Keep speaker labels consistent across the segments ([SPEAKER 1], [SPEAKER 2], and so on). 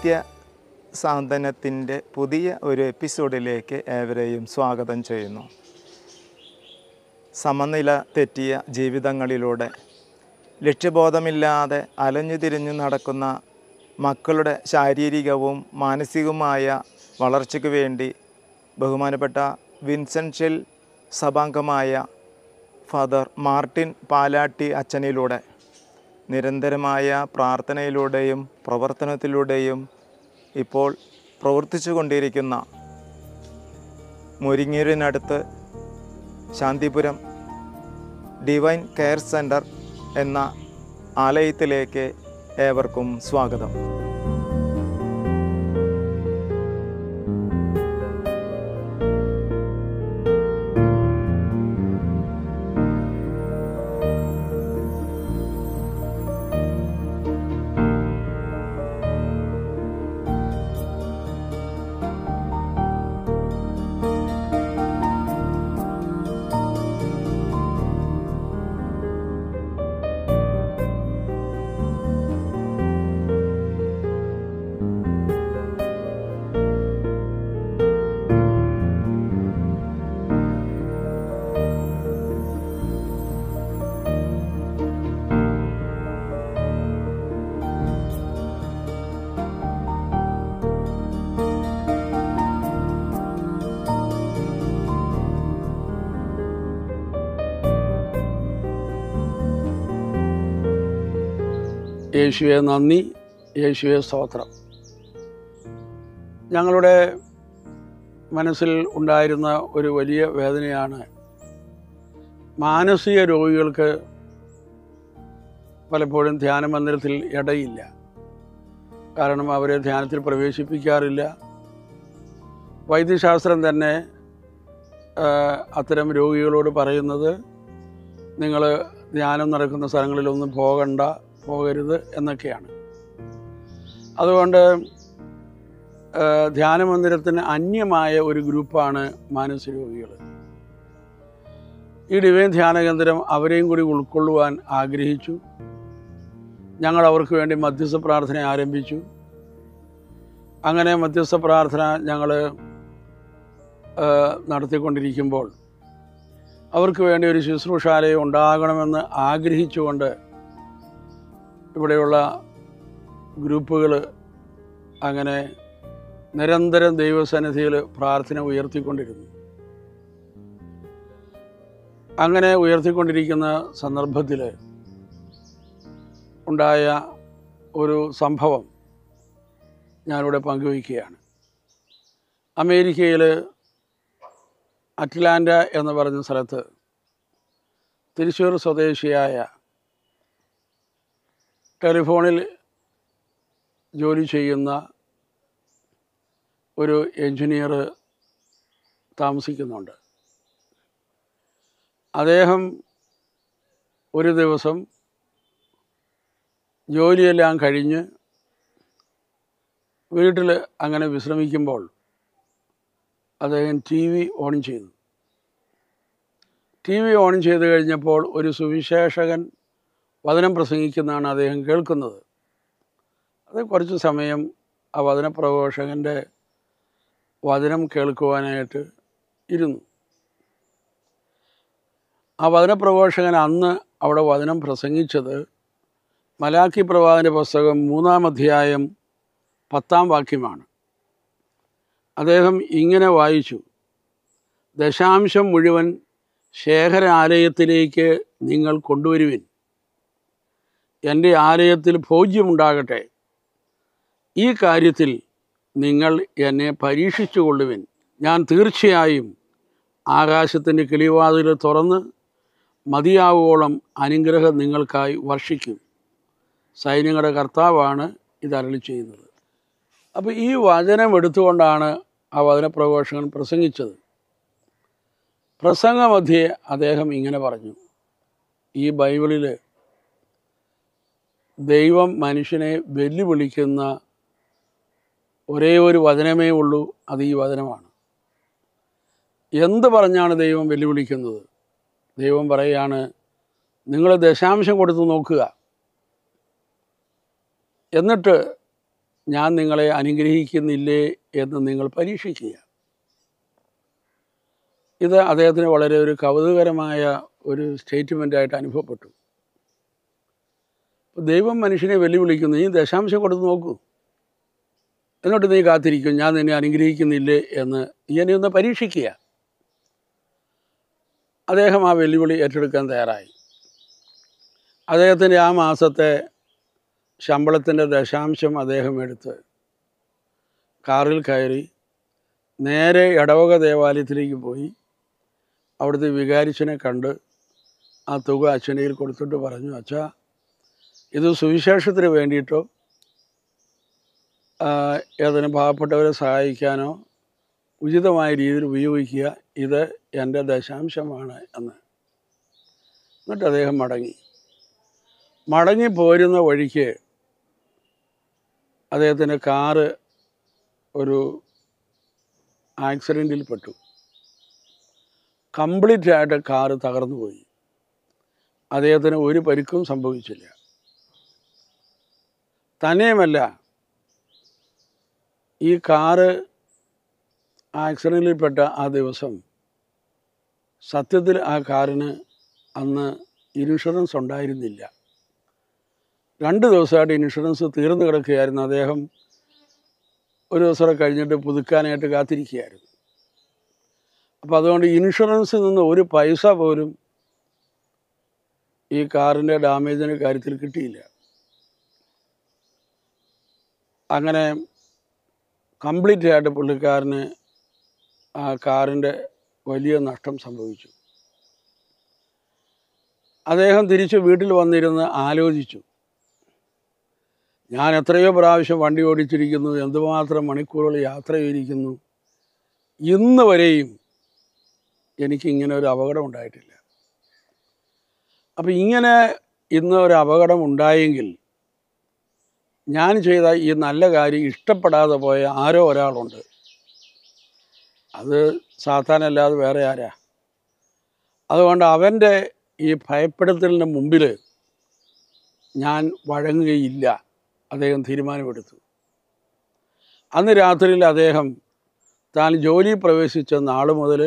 [SPEAKER 1] നിത്യ സാന്ത്വനത്തിൻ്റെ പുതിയ ഒരു എപ്പിസോഡിലേക്ക് ഏവരെയും സ്വാഗതം ചെയ്യുന്നു. സമനില തെറ്റിയ ജീവിതങ്ങളിലൂടെ ലക്ഷ്യബോധമില്ലാതെ അലഞ്ഞു തിരിഞ്ഞു നടക്കുന്ന മക്കളുടെ ശാരീരികവും മാനസികവുമായ വളർച്ചയ്ക്ക് വേണ്ടി ബഹുമാനപ്പെട്ട വിൻസെൻഷ്യൽ സഭാംഗമായ ഫാദർ മാർട്ടിൻ പാലാട്ടി അച്ഛനിലൂടെ നിരന്തരമായ പ്രാർത്ഥനയിലൂടെയും പ്രവർത്തനത്തിലൂടെയും ഇപ്പോൾ പ്രവർത്തിച്ചു കൊണ്ടിരിക്കുന്ന മുരിങ്ങൂരിനടുത്ത് ശാന്തിപുരം ഡിവൈൻ കെയർ സെൻറ്റർ എന്ന ആലയത്തിലേക്ക് ഏവർക്കും സ്വാഗതം.
[SPEAKER 2] യേശുവെ നന്ദി, യേശുവെ സ്തോത്രം. ഞങ്ങളുടെ മനസ്സിൽ ഉണ്ടായിരുന്ന ഒരു വലിയ വേദനയാണ് മാനസിക രോഗികൾക്ക് പലപ്പോഴും ധ്യാന മന്ദിരത്തിൽ ഇടയില്ല. കാരണം അവരെ ധ്യാനത്തിൽ പ്രവേശിപ്പിക്കാറില്ല. വൈദ്യശാസ്ത്രം തന്നെ അത്തരം രോഗികളോട് പറയുന്നത് നിങ്ങൾ ധ്യാനം നടക്കുന്ന സ്ഥലങ്ങളിലൊന്നും പോകരുത് എന്നൊക്കെയാണ്. അതുകൊണ്ട് ധ്യാനമന്ദിരത്തിന് അന്യമായ ഒരു ഗ്രൂപ്പാണ് മാനസിക രോഗികൾ. ഈ ഡിവൈൻ ധ്യാന കേന്ദ്രം അവരെയും കൂടി ഉൾക്കൊള്ളുവാൻ ആഗ്രഹിച്ചു. ഞങ്ങൾ അവർക്ക് വേണ്ടി മധ്യസ്ഥ പ്രാർത്ഥന ആരംഭിച്ചു. അങ്ങനെ മധ്യസ്ഥ പ്രാർത്ഥന ഞങ്ങൾ നടത്തിക്കൊണ്ടിരിക്കുമ്പോൾ അവർക്ക് വേണ്ടി ഒരു ശുശ്രൂഷാലയം ഉണ്ടാകണമെന്ന് ആഗ്രഹിച്ചുകൊണ്ട് ഇവിടെയുള്ള ഗ്രൂപ്പുകൾ അങ്ങനെ നിരന്തരം ദൈവസന്നിധിയിൽ പ്രാർത്ഥന ഉയർത്തിക്കൊണ്ടിരുന്നു. അങ്ങനെ ഉയർത്തിക്കൊണ്ടിരിക്കുന്ന സന്ദർഭത്തിൽ ഉണ്ടായ ഒരു സംഭവം ഞാനിവിടെ പങ്കുവയ്ക്കുകയാണ്. അമേരിക്കയിൽ അറ്റ്ലാന്റ എന്ന് പറഞ്ഞ സ്ഥലത്ത് തൃശ്ശൂർ സ്വദേശിയായ ടെലിഫോണിൽ ജോലി ചെയ്യുന്ന ഒരു എൻജിനീയർ താമസിക്കുന്നുണ്ട്. അദ്ദേഹം ഒരു ദിവസം ജോലിയെല്ലാം കഴിഞ്ഞ് വീട്ടിൽ അങ്ങനെ വിശ്രമിക്കുമ്പോൾ അദ്ദേഹം ടി വി ഓൺ ചെയ്തു. ടി വി ഓൺ ചെയ്ത് കഴിഞ്ഞപ്പോൾ ഒരു സുവിശേഷകൻ വചനം പ്രസംഗിക്കുന്നതാണ് അദ്ദേഹം കേൾക്കുന്നത്. അത് കുറച്ച് സമയം ആ വചനപ്രഘോഷകൻ്റെ വചനം കേൾക്കുവാനായിട്ട് ഇരുന്നു. ആ വചനപ്രഘോഷകൻ അന്ന് അവിടെ വചനം പ്രസംഗിച്ചത് മലാക്കി പ്രവാചകന്റെ പുസ്തകം 3-ാം അധ്യായം 10-ാം വാക്യമാണ്. അദ്ദേഹം ഇങ്ങനെ വായിച്ചു: ദശാംശം മുഴുവൻ ശേഖരാലയത്തിലേക്ക് നിങ്ങൾ കൊണ്ടുവരുവിൻ, എൻ്റെ ആലയത്തിൽ ഭോജ്യമുണ്ടാകട്ടെ. ഈ കാര്യത്തിൽ നിങ്ങൾ എന്നെ പരീക്ഷിച്ചു കൊള്ളുവിൻ. ഞാൻ തീർച്ചയായും ആകാശത്തിൻ്റെ കിളിവാതിൽ തുറന്ന് മതിയാവോളം അനുഗ്രഹം നിങ്ങൾക്കായി വർഷിക്കും. സൈന്യങ്ങളുടെ കർത്താവാണ് ഇത് അരുളി ചെയ്യുന്നത്. അപ്പോൾ ഈ വചനം എടുത്തുകൊണ്ടാണ് ആ വചനപ്രഘോഷകൻ പ്രസംഗിച്ചത്. പ്രസംഗമധ്യേ അദ്ദേഹം ഇങ്ങനെ പറഞ്ഞു: ഈ ബൈബിളിൽ ദൈവം മനുഷ്യനെ വെല്ലുവിളിക്കുന്ന ഒരേ ഒരു വചനമേ ഉള്ളൂ, അത് ഈ വചനമാണ്. എന്ത് പറഞ്ഞാണ് ദൈവം വെല്ലുവിളിക്കുന്നത്? ദൈവം പറയുകയാണ്, നിങ്ങൾ ദശാംശം കൊടുത്ത് നോക്കുക, എന്നിട്ട് ഞാൻ നിങ്ങളെ അനുഗ്രഹിക്കുന്നില്ലേ എന്ന് നിങ്ങൾ പരീക്ഷിക്കുക. ഇത് അദ്ദേഹത്തിന് വളരെ ഒരു കൗതുകകരമായ ഒരു സ്റ്റേറ്റ്മെൻറ്റായിട്ട് അനുഭവപ്പെട്ടു. ദൈവം മനുഷ്യനെ വെല്ലുവിളിക്കുന്നു, നീ ദശാംശം കൊടുത്ത് നോക്കൂ, എന്നിട്ട് നീ കാത്തിരിക്കും ഞാൻ നിന്നെ അനുഗ്രഹിക്കുന്നില്ലേ എന്ന്. ഇങ്ങനെ ഒന്ന് പരീക്ഷിക്കുക. അദ്ദേഹം ആ വെല്ലുവിളി ഏറ്റെടുക്കാൻ തയ്യാറായി. അദ്ദേഹത്തിൻ്റെ ആ മാസത്തെ ശമ്പളത്തിൻ്റെ ദശാംശം അദ്ദേഹം എടുത്ത് കാറിൽ കയറി നേരെ ഇടവക ദേവാലയത്തിലേക്ക് പോയി അവിടുത്തെ വികാരിച്ചനെ കണ്ട് ആ തുക അച്ഛൻ്റെ കയ്യിൽ കൊടുത്തിട്ട് പറഞ്ഞു, അച്ഛാ, ഇത് സുവിശേഷത്തിന് വേണ്ടിയിട്ടോ ഏതെങ്കിലും പാവപ്പെട്ടവരെ സഹായിക്കാനോ ഉചിതമായ രീതിയിൽ ഉപയോഗിക്കുക, ഇത് എൻ്റെ ദശാംശമാണ് എന്ന്. എന്നിട്ട് അദ്ദേഹം മടങ്ങി പോരുന്ന വഴിക്ക് അദ്ദേഹത്തിൻ്റെ കാറ് ഒരു ആക്സിഡൻറ്റിൽ പെട്ടു. കംപ്ലീറ്റ് ആയിട്ട് കാറ് തകർന്നു പോയി. അദ്ദേഹത്തിന് ഒരു പരിക്കും സംഭവിച്ചില്ല. തന്നെയുമല്ല, ഈ കാറ് ആക്സിഡൻറ്റിൽപ്പെട്ട ആ ദിവസം സത്യത്തിൽ ആ കാറിന് അന്ന് ഇൻഷുറൻസ് ഉണ്ടായിരുന്നില്ല. 2 ദിവസമായിട്ട് ഇൻഷുറൻസ് തീർന്നു കിടക്കുകയായിരുന്നു. അദ്ദേഹം ഒരു ദിവസം കഴിഞ്ഞിട്ട് പുതുക്കാനായിട്ട് കാത്തിരിക്കുകയായിരുന്നു. അപ്പോൾ അതുകൊണ്ട് ഇൻഷുറൻസിൽ നിന്ന് ഒരു പൈസ പോലും ഈ കാറിൻ്റെ ഡാമേജിൻ്റെ കാര്യത്തിൽ കിട്ടിയില്ല. അങ്ങനെ കംപ്ലീറ്റ് ആയിട്ട് പുള്ളിക്കാരന് ആ കാറിൻ്റെ വലിയ നഷ്ടം സംഭവിച്ചു. അദ്ദേഹം തിരിച്ച് വീട്ടിൽ വന്നിരുന്ന് ആലോചിച്ചു, ഞാൻ എത്രയോ പ്രാവശ്യം വണ്ടി ഓടിച്ചിരിക്കുന്നു, എന്തുമാത്രം മണിക്കൂറുകൾ യാത്ര ചെയ്തിരിക്കുന്നു, ഇന്ന് വരെയും എനിക്കിങ്ങനെ ഒരു അപകടം ഉണ്ടായിട്ടില്ല. അപ്പോൾ ഇങ്ങനെ ഇന്ന് ഒരു അപകടം ഉണ്ടായെങ്കിൽ ഞാൻ ചെയ്ത ഈ നല്ല കാര്യം ഇഷ്ടപ്പെടാതെ പോയ ആരോ ഒരാളുണ്ട്. അത് സാത്താനല്ലാതെ വേറെ ആരാ? അതുകൊണ്ട് അവൻ്റെ ഈ ഭയപ്പെടുത്തലിന് മുമ്പിൽ ഞാൻ വഴങ്ങുകയില്ല, അദ്ദേഹം തീരുമാനമെടുത്തു. അന്ന് രാത്രിയിൽ അദ്ദേഹം താൻ ജോലി പ്രവേശിച്ച നാൾ മുതൽ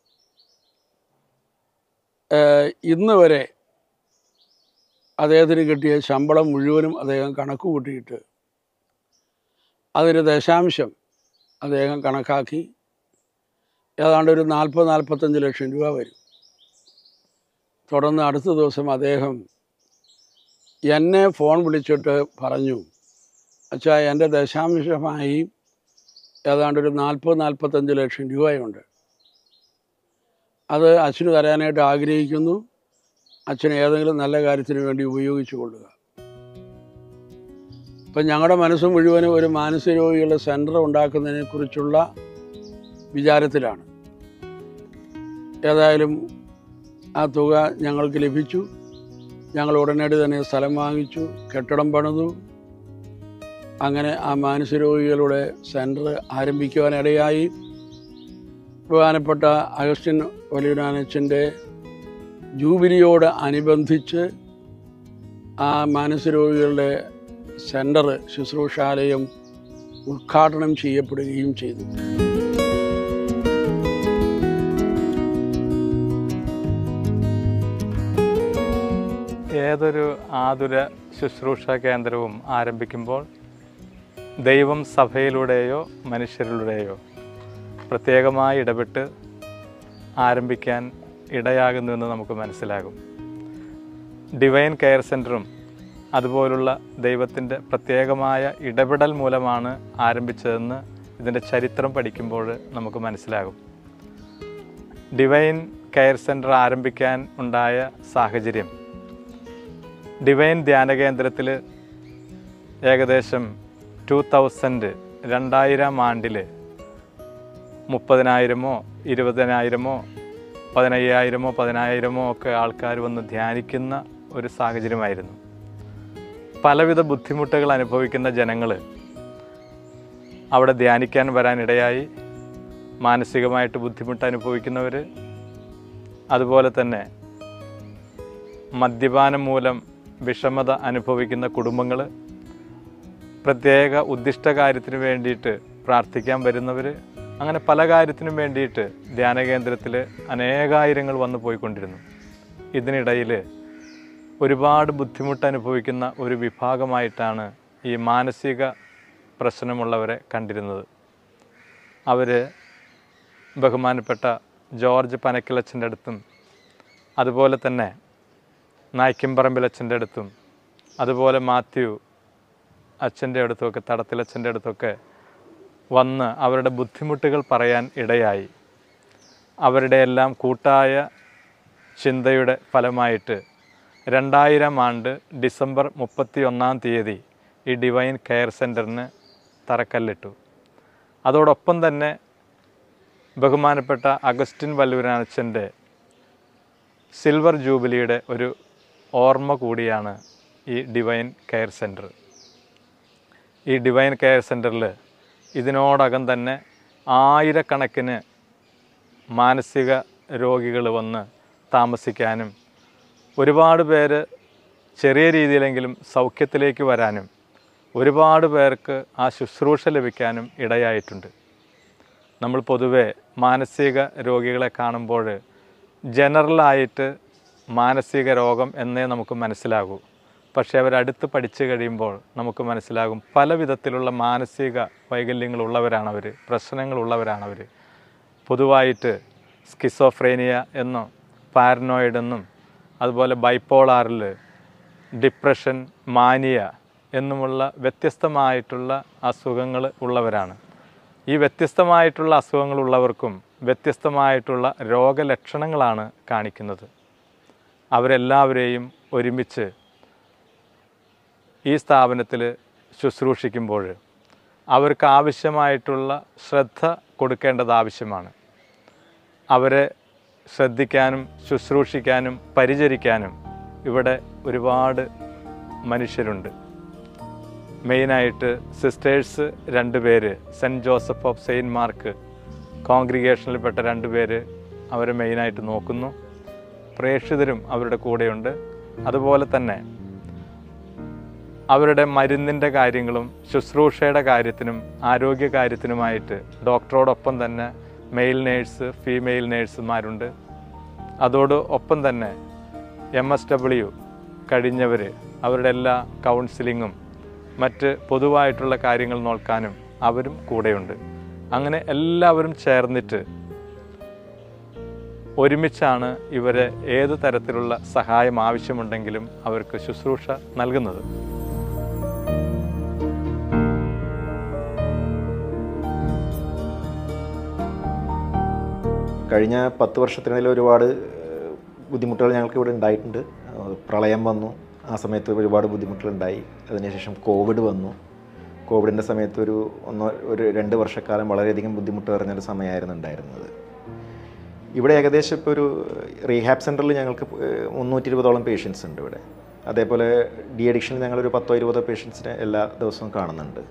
[SPEAKER 2] ഇന്ന് വരെ അദ്ദേഹത്തിന് കിട്ടിയ ശമ്പളം മുഴുവനും അദ്ദേഹം കണക്ക് കൂട്ടിയിട്ട് അതിൻ്റെ ദശാംശം അദ്ദേഹം കണക്കാക്കി. ഏതാണ്ട് ഒരു 40-45 ലക്ഷം രൂപ വരും. തുടർന്ന് അടുത്ത ദിവസം അദ്ദേഹം എന്നെ ഫോൺ വിളിച്ചിട്ട് പറഞ്ഞു, അച്ഛാ, എൻ്റെ ദശാംശമായി ഏതാണ്ട് ഒരു 40-45 ലക്ഷം രൂപയുണ്ട്. അത് അച്ഛന് തരാനായിട്ട് ആഗ്രഹിക്കുന്നു. അച്ഛൻ ഏതെങ്കിലും നല്ല കാര്യത്തിന് വേണ്ടി ഉപയോഗിച്ചു കൊള്ളുക. ഇപ്പം ഞങ്ങളുടെ മനസ്സ് മുഴുവനും ഒരു മാനസിക രോഗികളുടെ സെൻറ്റർ ഉണ്ടാക്കുന്നതിനെക്കുറിച്ചുള്ള വിചാരത്തിലാണ്. ഏതായാലും ആ തുക ഞങ്ങൾക്ക് ലഭിച്ചു. ഞങ്ങൾ ഉടനടി തന്നെ സ്ഥലം വാങ്ങിച്ചു, കെട്ടിടം പണിതു. അങ്ങനെ ആ മാനസിക രോഗികളുടെ സെൻറ്റർ ആരംഭിക്കുവാനിടയായി. ബഹുമാനപ്പെട്ട അഗസ്റ്റിൻ വലിയനാനച്ചൻ്റെ ജൂബിലിയോട് അനുബന്ധിച്ച് ആ മാനസിക രോഗികളുടെ സെൻറ്റർ ശുശ്രൂഷാലയം ഉദ്ഘാടനം ചെയ്യപ്പെടുകയും ചെയ്തു.
[SPEAKER 3] ഏതൊരു ആതുര ശുശ്രൂഷ കേന്ദ്രവും ആരംഭിക്കുമ്പോൾ ദൈവം സഭയിലൂടെയോ മനുഷ്യരിലൂടെയോ പ്രത്യേകമായി ഇടപെട്ട് ആരംഭിക്കാൻ ഇടയാകുന്നുവെന്ന് നമുക്ക് മനസ്സിലാകും. ഡിവൈൻ കെയർ സെൻറ്ററും അതുപോലുള്ള ദൈവത്തിൻ്റെ പ്രത്യേകമായ ഇടപെടൽ മൂലമാണ് ആരംഭിച്ചതെന്ന് ഇതിൻ്റെ ചരിത്രം പഠിക്കുമ്പോൾ നമുക്ക് മനസ്സിലാകും. ഡിവൈൻ കെയർ സെൻറ്റർ ആരംഭിക്കാൻ ഉണ്ടായ സാഹചര്യം, ഡിവൈൻ ധ്യാന കേന്ദ്രത്തിൽ ഏകദേശം 2000 ആണ്ടിൽ 30,000-ഓ 20,000-ഓ 15,000-ഓ 10,000-ഓ ഒക്കെ ആൾക്കാർ വന്ന് ധ്യാനിക്കുന്ന ഒരു സാഹചര്യമായിരുന്നു. പലവിധ ബുദ്ധിമുട്ടുകൾ അനുഭവിക്കുന്ന ജനങ്ങൾ അവിടെ ധ്യാനിക്കാൻ വരാനിടയായി. മാനസികമായിട്ട് ബുദ്ധിമുട്ട് അനുഭവിക്കുന്നവർ, അതുപോലെ തന്നെ മദ്യപാനം മൂലം വിഷമത അനുഭവിക്കുന്ന കുടുംബങ്ങൾ, പ്രത്യേക ഉദ്ദിഷ്ട കാര്യത്തിന് വേണ്ടിയിട്ട് പ്രാർത്ഥിക്കാൻ വരുന്നവർ, അങ്ങനെ പല കാര്യത്തിനും വേണ്ടിയിട്ട് ധ്യാന കേന്ദ്രത്തിൽ അനേകായിരങ്ങൾ വന്നു പോയിക്കൊണ്ടിരുന്നു. ഇതിനിടയിൽ ഒരുപാട് ബുദ്ധിമുട്ട് അനുഭവിക്കുന്ന ഒരു വിഭാഗമായിട്ടാണ് ഈ മാനസിക പ്രശ്നമുള്ളവരെ കണ്ടിരുന്നത്. അവർ ബഹുമാനപ്പെട്ട ജോർജ് പനക്കിലച്ഛൻ്റെ അടുത്തും അതുപോലെ തന്നെ നായ്ക്കിമ്പറമ്പിലച്ഛൻ്റെ അടുത്തും അതുപോലെ മാത്യു അച്ഛൻ്റെ അടുത്തുമൊക്കെ, തടത്തിലച്ഛൻ്റെ അടുത്തൊക്കെ വന്ന് അവരുടെ ബുദ്ധിമുട്ടുകൾ പറയാൻ ഇടയായി. അവരുടെ എല്ലാം കൂട്ടായ ചിന്തയുടെ ഫലമായിട്ട് 2000 ആണ്ട് ഡിസംബർ 31 ഈ ഡിവൈൻ കെയർ സെൻറ്ററിന് തറക്കല്ലിട്ടു. അതോടൊപ്പം തന്നെ ബഹുമാനപ്പെട്ട അഗസ്റ്റിൻ വല്ലൂരാനച്ഛൻ്റെ സിൽവർ ജൂബിലിയുടെ ഒരു ഓർമ്മ കൂടിയാണ് ഈ ഡിവൈൻ കെയർ സെൻറ്റർ. ഈ ഡിവൈൻ കെയർ സെൻറ്ററിൽ ഇതിനോടകം തന്നെ ആയിരക്കണക്കിന് മാനസിക രോഗികൾ വന്ന് താമസിക്കാനും ഒരുപാട് പേര് ചെറിയ രീതിയിലെങ്കിലും സൗഖ്യത്തിലേക്ക് വരാനും ഒരുപാട് പേർക്ക് ആ ശുശ്രൂഷ ലഭിക്കാനും ഇടയായിട്ടുണ്ട്. നമ്മൾ പൊതുവെ മാനസിക രോഗികളെ കാണുമ്പോൾ ജനറലായിട്ട് മാനസിക രോഗം എന്നേ നമുക്ക് മനസ്സിലാകൂ. പക്ഷേ അവരടുത്ത് പഠിച്ചു കഴിയുമ്പോൾ നമുക്ക് മനസ്സിലാകും പല വിധത്തിലുള്ള മാനസിക വൈകല്യങ്ങളുള്ളവരാണവർ, പ്രശ്നങ്ങളുള്ളവരാണവർ. പൊതുവായിട്ട് സ്കിസോഫ്രേനിയ എന്നും പാരനോയിഡ് എന്നും അതുപോലെ ബൈപ്പോളാറിൽ ഡിപ്രഷൻ, മാനിയ എന്നുമുള്ള വ്യത്യസ്തമായിട്ടുള്ള അസുഖങ്ങൾ ഉള്ളവരാണ്. ഈ വ്യത്യസ്തമായിട്ടുള്ള അസുഖങ്ങളുള്ളവർക്കും വ്യത്യസ്തമായിട്ടുള്ള രോഗലക്ഷണങ്ങളാണ് കാണിക്കുന്നത്. അവരെല്ലാവരെയും ഒരുമിച്ച് ഈ സ്ഥാപനത്തിൽ ശുശ്രൂഷിക്കുമ്പോൾ അവർക്ക് ആവശ്യമായിട്ടുള്ള ശ്രദ്ധ കൊടുക്കേണ്ടത് ആവശ്യമാണ്. അവരെ ശ്രദ്ധിക്കാനും ശുശ്രൂഷിക്കാനും പരിചരിക്കാനും ഇവിടെ ഒരുപാട് മനുഷ്യരുണ്ട്. മെയിനായിട്ട് സിസ്റ്റേഴ്സ് 2 പേര്, Saint Joseph of Saint Mark കോൺഗ്രിഗേഷനിൽപ്പെട്ട 2 പേര് അവരെ മെയിനായിട്ട് നോക്കുന്നു. പ്രേക്ഷിതരും അവരുടെ കൂടെയുണ്ട്. അതുപോലെ തന്നെ അവരുടെ മരുന്നിൻ്റെ കാര്യങ്ങളും ശുശ്രൂഷയുടെ കാര്യത്തിനും ആരോഗ്യ കാര്യത്തിനുമായിട്ട് ഡോക്ടറോടൊപ്പം തന്നെ മെയിൽ നേഴ്സ്, ഫീമെയിൽ നേഴ്സുമാരുണ്ട്. അതോടൊപ്പം തന്നെ MSW കഴിഞ്ഞവർ അവരുടെ എല്ലാ കൗൺസിലിങ്ങും മറ്റ് പൊതുവായിട്ടുള്ള കാര്യങ്ങൾ നോക്കാനും അവരും കൂടെയുണ്ട്. അങ്ങനെ എല്ലാവരും ചേർന്നിട്ട് ഒരുമിച്ചാണ് ഇവരെ ഏത് തരത്തിലുള്ള സഹായം ആവശ്യമുണ്ടെങ്കിലും അവർക്ക് ശുശ്രൂഷ നൽകുന്നത്.
[SPEAKER 4] കഴിഞ്ഞ 10 വർഷത്തിനിടയിൽ ഒരുപാട് ബുദ്ധിമുട്ടുകൾ ഞങ്ങൾക്ക് ഇവിടെ ഉണ്ടായിട്ടുണ്ട്. പ്രളയം വന്നു, ആ സമയത്ത് ഒരുപാട് ബുദ്ധിമുട്ടുകളുണ്ടായി. അതിനുശേഷം കോവിഡ് വന്നു. കോവിഡിൻ്റെ സമയത്ത് ഒരു 2 വർഷക്കാലം വളരെയധികം ബുദ്ധിമുട്ട് നിറഞ്ഞൊരു സമയമായിരുന്നു ഉണ്ടായിരുന്നത്. ഇവിടെ ഏകദേശം ഇപ്പോൾ ഒരു റീഹാബ് സെൻറ്ററിൽ ഞങ്ങൾക്ക് 320ഓളം പേഷ്യൻസ് ഉണ്ട് ഇവിടെ. അതേപോലെ ഡി അഡിക്ഷനിൽ ഞങ്ങളൊരു 10-20 പേഷ്യൻസിനെ എല്ലാ ദിവസവും കാണുന്നുണ്ട്.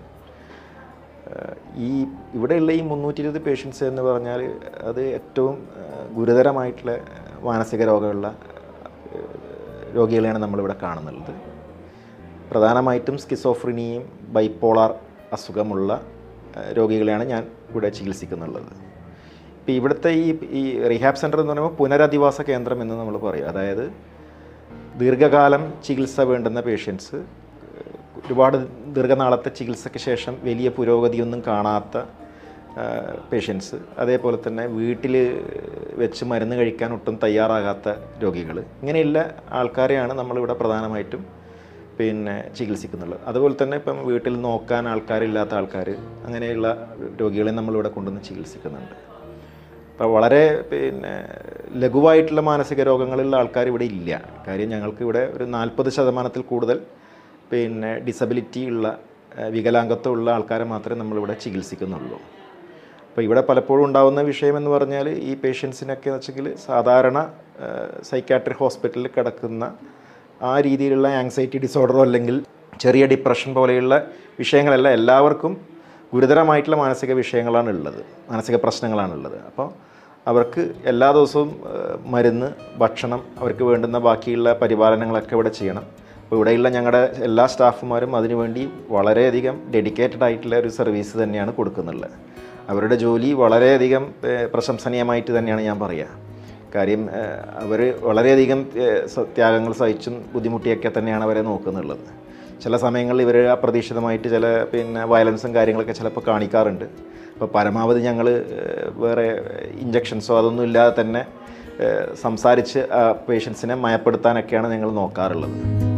[SPEAKER 4] ഇവിടെയുള്ള ഈ 320 പേഷ്യൻസ് എന്ന് പറഞ്ഞാൽ അത് ഏറ്റവും ഗുരുതരമായിട്ടുള്ള മാനസിക രോഗമുള്ള രോഗികളെയാണ് നമ്മളിവിടെ കാണുന്നുള്ളത്. പ്രധാനമായിട്ടും സ്കിസോഫ്രീനിയയും ബൈപ്പോളാർ അസുഖമുള്ള രോഗികളെയാണ് ഞാൻ ഇവിടെ ചികിത്സിക്കുന്നുള്ളത്. ഇപ്പോൾ ഇവിടുത്തെ ഈ റീഹാബ് സെൻറ്റർ എന്ന് പറയുമ്പോൾ പുനരധിവാസ കേന്ദ്രം എന്ന് നമ്മൾ പറയും. അതായത് ദീർഘകാലം ചികിത്സ വേണ്ടുന്ന പേഷ്യൻസ്, ഒരുപാട് ദീർഘനാളത്തെ ചികിത്സയ്ക്ക് ശേഷം വലിയ പുരോഗതിയൊന്നും കാണാത്ത പേഷ്യൻസ്, അതേപോലെ തന്നെ വീട്ടിൽ വെച്ച് മരുന്ന് കഴിക്കാൻ ഒട്ടും തയ്യാറാകാത്ത രോഗികൾ, ഇങ്ങനെയുള്ള ആൾക്കാരെയാണ് നമ്മളിവിടെ പ്രധാനമായിട്ടും ചികിത്സിക്കുന്നുള്ളത്. അതുപോലെ തന്നെ ഇപ്പം വീട്ടിൽ നോക്കാൻ ആൾക്കാരില്ലാത്ത ആൾക്കാർ, അങ്ങനെയുള്ള രോഗികളെ നമ്മളിവിടെ കൊണ്ടുവന്ന് ചികിത്സിക്കുന്നുണ്ട്. അപ്പോൾ വളരെ ലഘുവായിട്ടുള്ള മാനസിക രോഗങ്ങളുള്ള ആൾക്കാർ ഇവിടെ ഇല്ല. കാര്യം ഞങ്ങൾക്ക് ഇവിടെ ഒരു 40% കൂടുതൽ ഡിസബിലിറ്റി ഉള്ള, വികലാംഗത്വമുള്ള ആൾക്കാരെ മാത്രമേ നമ്മളിവിടെ ചികിത്സിക്കുന്നുള്ളൂ. അപ്പോൾ ഇവിടെ പലപ്പോഴും ഉണ്ടാകുന്ന വിഷയമെന്ന് പറഞ്ഞാൽ ഈ പേഷ്യൻസിനൊക്കെ എന്ന് വെച്ചെങ്കിൽ സാധാരണ സൈക്കാട്രിക് ഹോസ്പിറ്റലിൽ കിടക്കുന്ന ആ രീതിയിലുള്ള ആങ്സൈറ്റി ഡിസോർഡറോ അല്ലെങ്കിൽ ചെറിയ ഡിപ്രഷൻ പോലെയുള്ള വിഷയങ്ങളല്ല, എല്ലാവർക്കും ഗുരുതരമായിട്ടുള്ള മാനസിക വിഷയങ്ങളാണ് ഉള്ളത്, മാനസിക പ്രശ്നങ്ങളാണുള്ളത്. അപ്പോൾ അവർക്ക് എല്ലാ ദിവസവും മരുന്ന്, ഭക്ഷണം, അവർക്ക് വേണ്ടുന്ന ബാക്കിയുള്ള പരിപാലനങ്ങളൊക്കെ ഇവിടെ ചെയ്യണം. അപ്പോൾ ഇവിടെയുള്ള ഞങ്ങളുടെ എല്ലാ സ്റ്റാഫുമാരും അതിനുവേണ്ടി വളരെയധികം ഡെഡിക്കേറ്റഡ് ആയിട്ടുള്ള ഒരു സർവീസ് തന്നെയാണ് കൊടുക്കുന്നുള്ളത്. അവരുടെ ജോലി വളരെയധികം പ്രശംസനീയമായിട്ട് തന്നെയാണ് ഞാൻ പറയുക. കാര്യം അവർ വളരെയധികം ത്യാഗങ്ങൾ സഹിച്ചും ബുദ്ധിമുട്ടിയൊക്കെ തന്നെയാണ് അവരെ നോക്കുന്നുള്ളത്. ചില സമയങ്ങളിൽ ഇവർ അപ്രതീക്ഷിതമായിട്ട് ചില വയലൻസും കാര്യങ്ങളൊക്കെ ചിലപ്പോൾ കാണിക്കാറുണ്ട്. അപ്പോൾ പരമാവധി ഞങ്ങൾ വേറെ ഇഞ്ചക്ഷൻസോ അതൊന്നും ഇല്ലാതെ തന്നെ സംസാരിച്ച് പേഷ്യൻസിനെ മയപ്പെടുത്താനൊക്കെയാണ് ഞങ്ങൾ നോക്കാറുള്ളത്.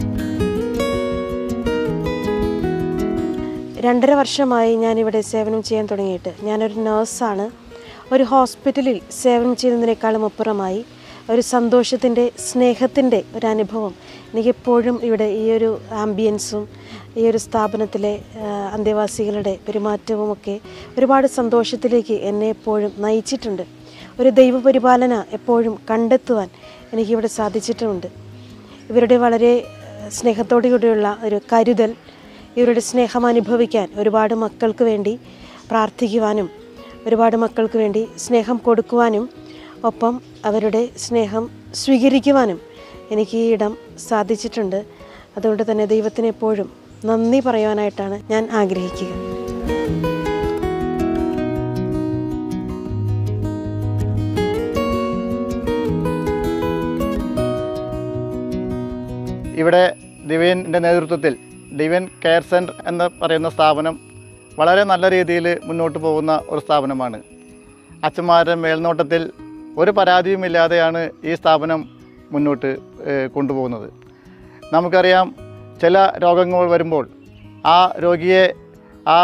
[SPEAKER 5] 2.5 വർഷമായി ഞാനിവിടെ സേവനം ചെയ്യാൻ തുടങ്ങിയിട്ട്. ഞാനൊരു നേഴ്സാണ്. ഒരു ഹോസ്പിറ്റലിൽ സേവനം ചെയ്യുന്നതിനേക്കാളും അപ്പുറമായി ഒരു സന്തോഷത്തിൻ്റെ, സ്നേഹത്തിൻ്റെ ഒരു അനുഭവം എനിക്കെപ്പോഴും ഇവിടെ ഈ ഒരു ആംബിയൻസും ഈ ഒരു സ്ഥാപനത്തിലെ അന്തേവാസികളുടെ പെരുമാറ്റവുമൊക്കെ ഒരുപാട് സന്തോഷത്തിലേക്ക് എന്നെ എപ്പോഴും നയിച്ചിട്ടുണ്ട്. ഒരു ദൈവപരിപാലന എപ്പോഴും കണ്ടെത്തുവാൻ എനിക്കിവിടെ സാധിച്ചിട്ടുമുണ്ട്. ഇവരുടെ വളരെ സ്നേഹത്തോടുകൂടിയുള്ള ഒരു കരുതൽ, ഇവരുടെ സ്നേഹം അനുഭവിക്കാൻ ഒരുപാട് മക്കൾക്ക് വേണ്ടി പ്രാർത്ഥിക്കുവാനും ഒരുപാട് മക്കൾക്ക് വേണ്ടി സ്നേഹം കൊടുക്കുവാനും ഒപ്പം അവരുടെ സ്നേഹം സ്വീകരിക്കുവാനും എനിക്ക് ഈ ഇടം സാധിച്ചിട്ടുണ്ട്. അതുകൊണ്ട് തന്നെ ദൈവത്തിന് എപ്പോഴും നന്ദി പറയുവാനായിട്ടാണ് ഞാൻ ആഗ്രഹിക്കുക.
[SPEAKER 6] ഇവിടെ ഡിവൈൻ്റെ നേതൃത്വത്തിൽ ഡിവൈൻ കെയർ സെൻ്റർ എന്ന് പറയുന്ന സ്ഥാപനം വളരെ നല്ല രീതിയിൽ മുന്നോട്ട് പോകുന്ന ഒരു സ്ഥാപനമാണ്. അച്ഛന്മാരുടെ മേൽനോട്ടത്തിൽ ഒരു പരാതിയുമില്ലാതെയാണ് ഈ സ്ഥാപനം മുന്നോട്ട് കൊണ്ടുപോകുന്നത്. നമുക്കറിയാം, ചില രോഗങ്ങൾ വരുമ്പോൾ ആ രോഗിയെ ആ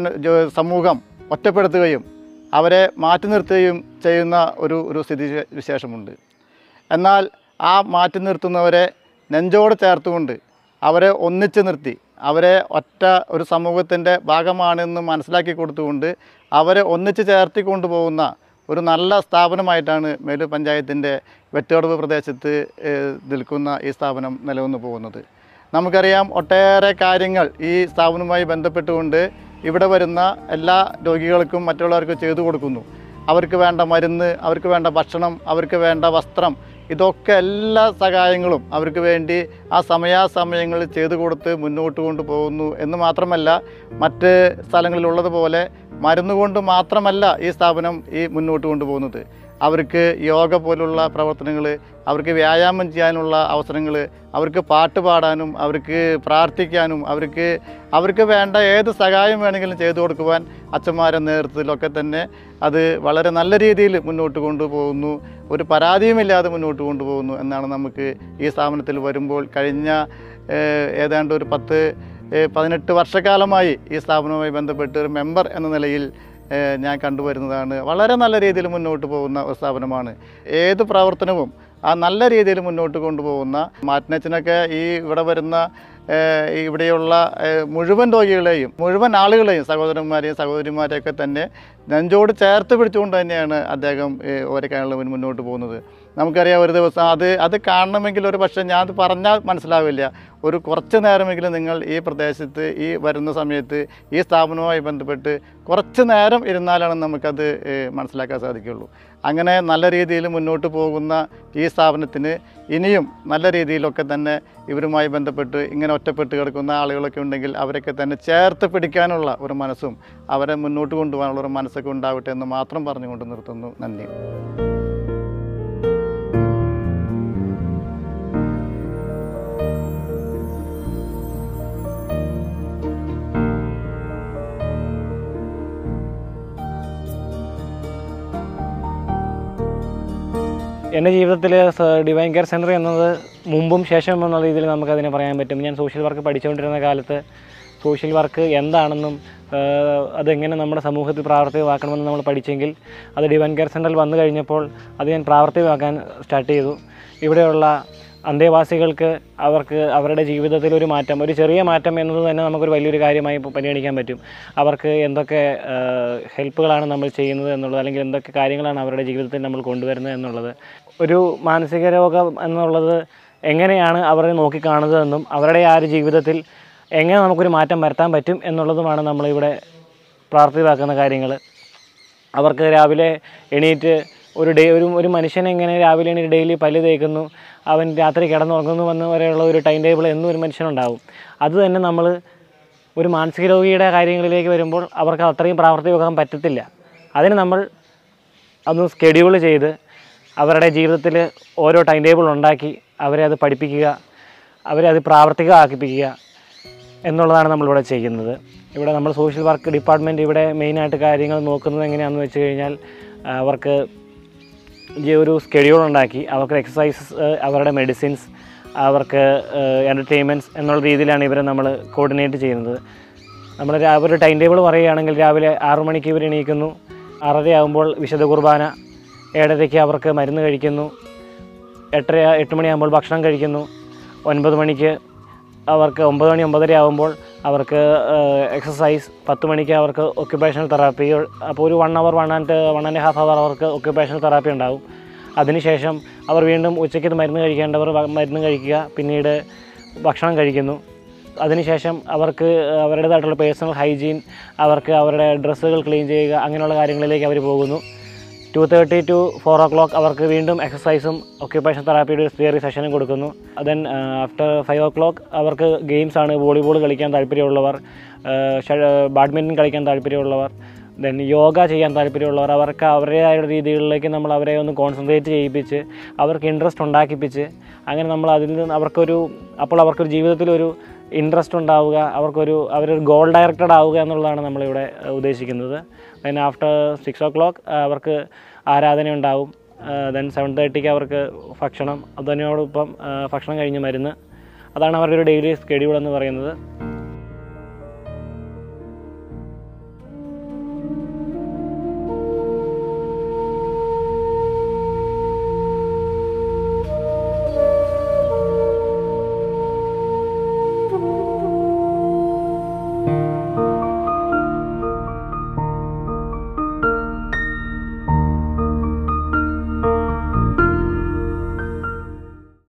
[SPEAKER 6] സമൂഹം ഒറ്റപ്പെടുത്തുകയും അവരെ മാറ്റി നിർത്തുകയും ചെയ്യുന്ന ഒരു സ്ഥിതി വിശേഷമുണ്ട്. എന്നാൽ ആ മാറ്റി നിർത്തുന്നവരെ നെഞ്ചോട് ചേർത്തുകൊണ്ട് അവരെ ഒന്നിച്ച് നിർത്തി അവരെ ഒറ്റ ഒരു സമൂഹത്തിൻ്റെ ഭാഗമാണെന്ന് മനസ്സിലാക്കി കൊടുത്തുകൊണ്ട് അവരെ ഒന്നിച്ച് ചേർത്തി കൊണ്ടുപോകുന്ന ഒരു നല്ല സ്ഥാപനമായിട്ടാണ് മേലൂർ പഞ്ചായത്തിൻ്റെ വെറ്റോടവ് പ്രദേശത്ത് നിൽക്കുന്ന ഈ സ്ഥാപനം നിലനിന്ന് പോകുന്നത്. നമുക്കറിയാം, ഒട്ടേറെ കാര്യങ്ങൾ ഈ സ്ഥാപനവുമായി ബന്ധപ്പെട്ടുകൊണ്ട് ഇവിടെ വരുന്ന എല്ലാ രോഗികൾക്കും മറ്റുള്ളവർക്കും ചെയ്തു കൊടുക്കുന്നു. അവർക്ക് വേണ്ട മരുന്ന്, അവർക്ക് വേണ്ട ഭക്ഷണം, അവർക്ക് വേണ്ട വസ്ത്രം, ഇതൊക്കെ എല്ലാ സഹായങ്ങളും അവർക്ക് വേണ്ടി ആ സമയാസമയങ്ങളിൽ ചെയ്തു കൊടുത്ത് മുന്നോട്ട് കൊണ്ടുപോകുന്നു എന്ന് മാത്രമല്ല, മറ്റ് സ്ഥലങ്ങളിലുള്ളതുപോലെ മരുന്നുകൊണ്ട് മാത്രമല്ല ഈ സ്ഥാപനം മുന്നോട്ട് കൊണ്ടുപോകുന്നത്. അവർക്ക് യോഗ പോലുള്ള പ്രവർത്തനങ്ങൾ, അവർക്ക് വ്യായാമം ചെയ്യാനുള്ള അവസരങ്ങൾ, അവർക്ക് പാട്ട് പാടാനും അവർക്ക് പ്രാർത്ഥിക്കാനും അവർക്ക് വേണ്ട ഏത് സഹായം വേണമെങ്കിലും ചെയ്തു കൊടുക്കുവാൻ അച്ഛന്മാരുടെ നേതൃത്വത്തിലൊക്കെ തന്നെ അത് വളരെ നല്ല രീതിയിൽ മുന്നോട്ട് കൊണ്ടുപോകുന്നു. ഒരു പരാതിയുമില്ലാതെ മുന്നോട്ട് കൊണ്ടുപോകുന്നു എന്നാണ് നമുക്ക് ഈ സ്ഥാപനത്തിൽ വരുമ്പോൾ കഴിഞ്ഞ ഏതാണ്ട് ഒരു 10-18 വർഷക്കാലമായി ഈ സ്ഥാപനവുമായി ബന്ധപ്പെട്ട് ഒരു മെമ്പർ എന്ന നിലയിൽ ഞാൻ കണ്ടുവരുന്നതാണ്. വളരെ നല്ല രീതിയിൽ മുന്നോട്ട് പോകുന്ന ഒരു സ്ഥാപനമാണ്. ഏത് പ്രവർത്തനവും നല്ല രീതിയിൽ മുന്നോട്ട് കൊണ്ടുപോകുന്ന മാറ്റിനച്ചനൊക്കെ ഇവിടെ വരുന്ന ഇവിടെയുള്ള മുഴുവൻ രോഗികളെയും മുഴുവൻ ആളുകളെയും സഹോദരന്മാരെയും സഹോദരിമാരെയൊക്കെ തന്നെ നെഞ്ചോട് ചേർത്ത് പിടിച്ചുകൊണ്ട് തന്നെയാണ് അദ്ദേഹം ഓരോ കാര്യങ്ങളും മുന്നോട്ട് പോകുന്നത്. നമുക്കറിയാം, ഒരു ദിവസം അത് കാണണമെങ്കിൽ ഒരു പക്ഷേ ഞാൻ പറഞ്ഞാൽ മനസ്സിലാവില്ല. ഒരു കുറച്ച് നേരമെങ്കിലും നിങ്ങൾ ഈ പ്രദേശത്ത് വരുന്ന സമയത്ത് ഈ സ്ഥാപനവുമായി ബന്ധപ്പെട്ട് കുറച്ച് നേരം ഇരുന്നാലാണ് നമുക്കത് മനസ്സിലാക്കാൻ സാധിക്കുകയുള്ളൂ. അങ്ങനെ നല്ല രീതിയിൽ മുന്നോട്ട് പോകുന്ന ഈ സ്ഥാപനത്തിന് ഇനിയും നല്ല രീതിയിലൊക്കെ തന്നെ ഇവരുമായി ബന്ധപ്പെട്ട് ഇങ്ങനെ ഒറ്റപ്പെട്ട് കിടക്കുന്ന ആളുകളൊക്കെ ഉണ്ടെങ്കിൽ അവരൊക്കെ തന്നെ ചേർത്ത് പിടിക്കാനുള്ള ഒരു മനസ്സും അവരെ മുന്നോട്ട് കൊണ്ടുപോകാനുള്ള ഒരു മനസ്സൊക്കെ ഉണ്ടാവട്ടെ എന്ന് മാത്രം പറഞ്ഞുകൊണ്ട് നിർത്തുന്നു. നന്ദി.
[SPEAKER 7] എൻ്റെ ജീവിതത്തിൽ ഡിവൈൻ കെയർ സെൻ്റർ എന്നത് മുമ്പും ശേഷവും എന്നുള്ള രീതിയിൽ നമുക്കതിനെ പറയാൻ പറ്റും. ഞാൻ സോഷ്യൽ വർക്ക് പഠിച്ചുകൊണ്ടിരുന്ന കാലത്ത് സോഷ്യൽ വർക്ക് എന്താണെന്നും അതെങ്ങനെ നമ്മുടെ സമൂഹത്തിൽ പ്രാവർത്തികമാക്കണമെന്ന് നമ്മൾ പഠിച്ചെങ്കിൽ അത് ഡിവൈൻ കെയർ സെൻ്ററിൽ വന്നു കഴിഞ്ഞപ്പോൾ അത് ഞാൻ പ്രാവർത്തികമാക്കാൻ സ്റ്റാർട്ട് ചെയ്തു. ഇവിടെയുള്ള അന്തേവാസികൾക്ക് അവരുടെ ജീവിതത്തിൽ ഒരു മാറ്റം, ഒരു ചെറിയ മാറ്റം എന്നത് തന്നെ നമുക്കൊരു വലിയൊരു കാര്യമായി പരിഗണിക്കാൻ പറ്റും. അവർക്ക് എന്തൊക്കെ ഹെൽപ്പുകളാണ് നമ്മൾ ചെയ്യുന്നത് എന്നുള്ളത്, അല്ലെങ്കിൽ എന്തൊക്കെ കാര്യങ്ങളാണ് അവരുടെ ജീവിതത്തിൽ നമ്മൾ കൊണ്ടുവരുന്നത് എന്നുള്ളത്, ഒരു മാനസിക രോഗം എന്നുള്ളത് എങ്ങനെയാണ് അവരെ നോക്കിക്കാണുന്നതെന്നും അവരുടെ ആ ഒരു ജീവിതത്തിൽ എങ്ങനെ നമുക്കൊരു മാറ്റം വരുത്താൻ പറ്റും എന്നുള്ളതുമാണ് നമ്മളിവിടെ പ്രാവർത്തികമാക്കുന്ന കാര്യങ്ങൾ. അവർക്ക് രാവിലെ എണീറ്റ് ഒരു മനുഷ്യൻ എങ്ങനെ രാവിലെ എണീറ്റ് ഡെയിലി പല്ല് തേക്കുന്നു, അവൻ രാത്രി കിടന്നുറങ്ങുന്നു വന്ന് വരെയുള്ള ഒരു ടൈം ടേബിൾ എന്നും ഒരു മനുഷ്യനുണ്ടാവും. അത് തന്നെ നമ്മൾ ഒരു മാനസിക രോഗിയുടെ കാര്യങ്ങളിലേക്ക് വരുമ്പോൾ അവർക്ക് അത്രയും പ്രാവർത്തികമാക്കാൻ പറ്റത്തില്ല. അതിന് നമ്മൾ അതൊന്ന് സ്കെഡ്യൂൾ ചെയ്ത് അവരുടെ ജീവിതത്തിൽ ഓരോ ടൈം ടേബിൾ ഉണ്ടാക്കി അവരെ അത് പഠിപ്പിക്കുക, അവരെ അത് പ്രാവർത്തികമാക്കിപ്പിക്കുക എന്നുള്ളതാണ് നമ്മളിവിടെ ചെയ്യുന്നത്. ഇവിടെ നമ്മൾ സോഷ്യൽ വർക്ക് ഡിപ്പാർട്ട്മെൻറ്റ് ഇവിടെ മെയിനായിട്ട് കാര്യങ്ങൾ നോക്കുന്നത് എങ്ങനെയാണെന്ന് വെച്ച് കഴിഞ്ഞാൽ അവർക്ക് ഒരു സ്കെഡ്യൂൾ ഉണ്ടാക്കി അവർക്ക് എക്സസൈസസ്, അവരുടെ മെഡിസിൻസ്, അവർക്ക് എൻ്റർടൈൻമെൻറ്റ്സ് എന്നുള്ള രീതിയിലാണ് ഇവരെ നമ്മൾ കോർഡിനേറ്റ് ചെയ്യുന്നത്. നമ്മൾ ഒരു ടൈം ടേബിൾ പറയുകയാണെങ്കിൽ രാവിലെ 6 മണിക്ക് ഇവർ എണീക്കുന്നു, 6:30 ആകുമ്പോൾ വിശുദ്ധ കുർബാന, 7:30 അവർക്ക് മരുന്ന് കഴിക്കുന്നു, 8 മണിയാകുമ്പോൾ ഭക്ഷണം കഴിക്കുന്നു, 9 മണിക്ക് അവർക്ക് 9 മണി 9:30 ആകുമ്പോൾ അവർക്ക് എക്സസൈസ്, 10 മണിക്ക് അവർക്ക് ഒക്യുപ്പേഷണൽ തെറാപ്പി. അപ്പോൾ ഒരു 1 hour 1.5 hour അവർക്ക് ഒക്യുപ്പേഷണൽ തെറാപ്പി ഉണ്ടാവും. അതിനുശേഷം അവർ വീണ്ടും ഉച്ചയ്ക്ക് മരുന്ന് കഴിക്കേണ്ടവർ മരുന്ന് കഴിക്കുക, പിന്നീട് ഭക്ഷണം കഴിക്കുന്നു. അതിനുശേഷം അവർക്ക് അവരുടേതായിട്ടുള്ള പേഴ്സണൽ ഹൈജീൻ, അവർക്ക് അവരുടെ ഡ്രസ്സുകൾ ക്ലീൻ ചെയ്യുക, അങ്ങനെയുള്ള കാര്യങ്ങളിലേക്ക് അവർ പോകുന്നു. 2:30 to 4 o'clock അവർക്ക് വീണ്ടും എക്സസൈസും ഒക്യുപ്പേഷൻ തെറാപ്പിയുടെ തിയറി സെഷനും കൊടുക്കുന്നു. ദെൻ ആഫ്റ്റർ 5 o'clock അവർക്ക് ഗെയിംസാണ്, വോളിബോൾ കളിക്കാൻ താല്പര്യമുള്ളവർ, ബാഡ്മിൻ്റൺ കളിക്കാൻ താല്പര്യമുള്ളവർ, ദെൻ യോഗ ചെയ്യാൻ താല്പര്യമുള്ളവർ, അവർക്ക് അവരുടേതായ രീതികളിലേക്ക് നമ്മൾ അവരെ ഒന്ന് കോൺസെൻട്രേറ്റ് ചെയ്യിപ്പിച്ച് അവർക്ക് ഇൻട്രസ്റ്റ് ഉണ്ടാക്കിപ്പിച്ച് അങ്ങനെ നമ്മൾ അതിൽ നിന്ന് അപ്പോൾ അവർക്കൊരു ജീവിതത്തിലൊരു ഇൻട്രസ്റ്റ് ഉണ്ടാവുക, അവരൊരു ഗോൾ ഡയറക്റ്റഡ് ആവുക എന്നുള്ളതാണ് നമ്മളിവിടെ ഉദ്ദേശിക്കുന്നത്. ദെൻ ആഫ്റ്റർ 6 o'clock അവർക്ക് ആരാധന ഉണ്ടാവും. ദെൻ 7:30 അവർക്ക് ഭക്ഷണം, അതിനോടൊപ്പം ഭക്ഷണം കഴിഞ്ഞ് മരുന്ന്. അതാണ് അവരുടെ ഒരു ഡെയിലി സ്കെഡ്യൂൾ എന്ന് പറയുന്നത്.